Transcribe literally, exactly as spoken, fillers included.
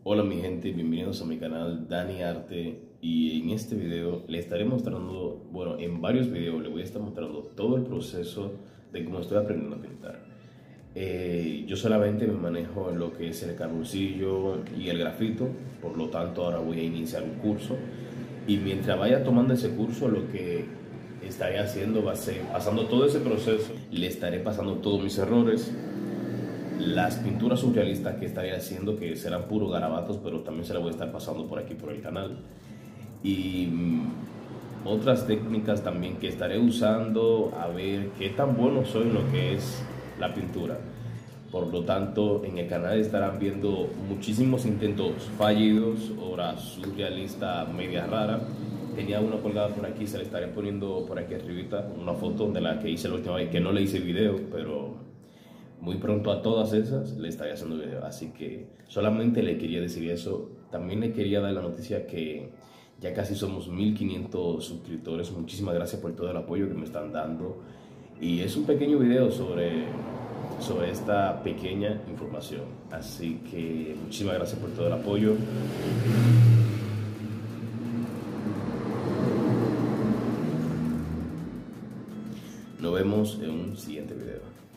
Hola mi gente, bienvenidos a mi canal Dani Arte, y en este video le estaré mostrando, bueno, en varios videos le voy a estar mostrando todo el proceso de cómo estoy aprendiendo a pintar. Eh, yo solamente me manejo en lo que es el carboncillo y el grafito, por lo tanto ahora voy a iniciar un curso, y mientras vaya tomando ese curso lo que estaré haciendo va a ser, pasando todo ese proceso, le estaré pasando todos mis errores, las pinturas surrealistas que estaré haciendo, que serán puros garabatos, pero también se las voy a estar pasando por aquí por el canal, y mm, otras técnicas también que estaré usando, a ver qué tan bueno soy en lo que es la pintura. Por lo tanto, en el canal estarán viendo muchísimos intentos fallidos, obras surrealistas media rara. Tenía una colgada por aquí, se le estaré poniendo por aquí arribita una foto de la que hice la última vez, que no le hice video, pero muy pronto a todas esas le estaré haciendo video. Así que solamente le quería decir eso. También le quería dar la noticia que ya casi somos mil quinientos suscriptores. Muchísimas gracias por todo el apoyo que me están dando. Y es un pequeño video sobre, sobre esta pequeña información. Así que muchísimas gracias por todo el apoyo. Nos vemos en un siguiente video.